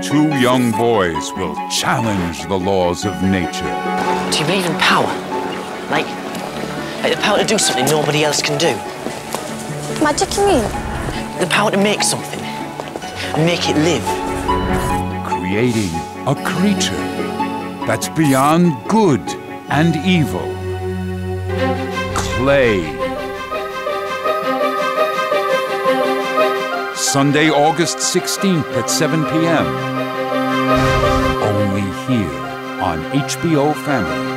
two young boys will challenge the laws of nature. Do you believe in power? Like the power to do something nobody else can do? Magic, you mean? The power to make something and make it live. Creating a creature that's beyond good and evil. Clay. Sunday, August 16th at 7 p.m. Only here on HBO Family.